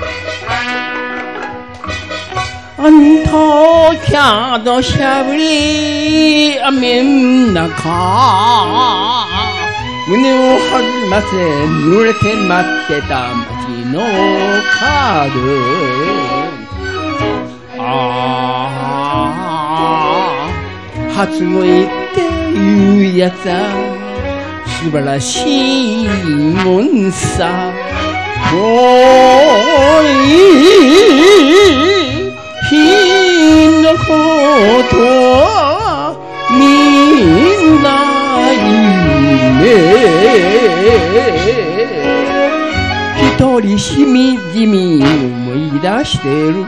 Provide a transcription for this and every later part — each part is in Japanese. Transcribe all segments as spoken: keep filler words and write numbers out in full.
あんときゃどしゃぶり雨ん中胸を張りませ濡れて待ってた街の角ああ初恋っていうやつは素晴らしいもんさもういい日のことはみんないいね一人しみじみ思い出してる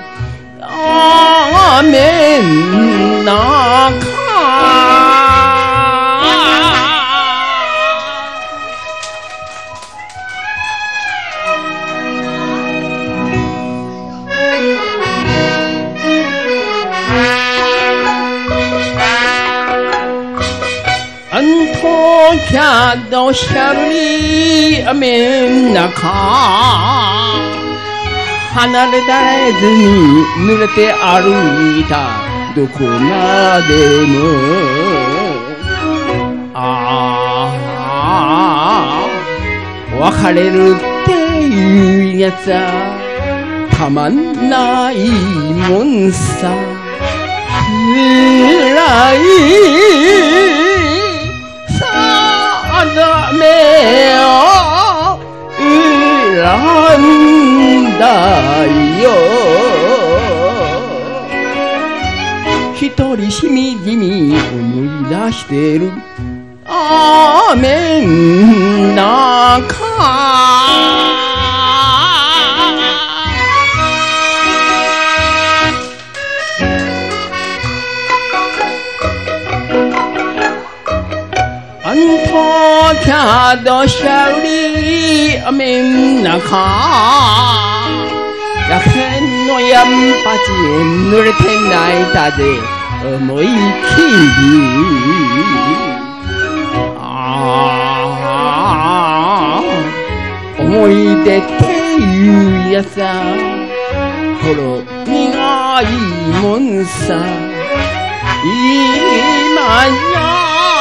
雨ん中あんときゃどしゃるに雨ん中離れられずに濡れて歩いたどこまでもああ別れるっていうやつはたまんないもんさ辛いダメを選んだよ一人しみじみ思い出してる雨ん中あんときゃどしゃうり雨ん中百戦のやんぱち濡れて泣いたで思い切りああ思い出っていうやつはほろ苦いもんさ今じゃ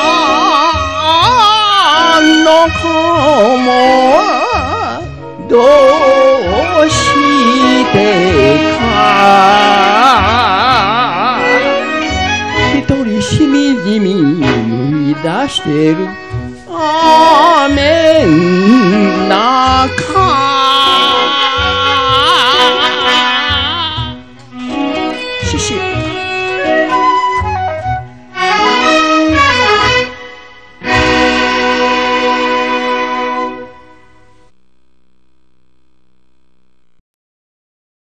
の子もどうしてか一人しみじみ思い出してる雨ん中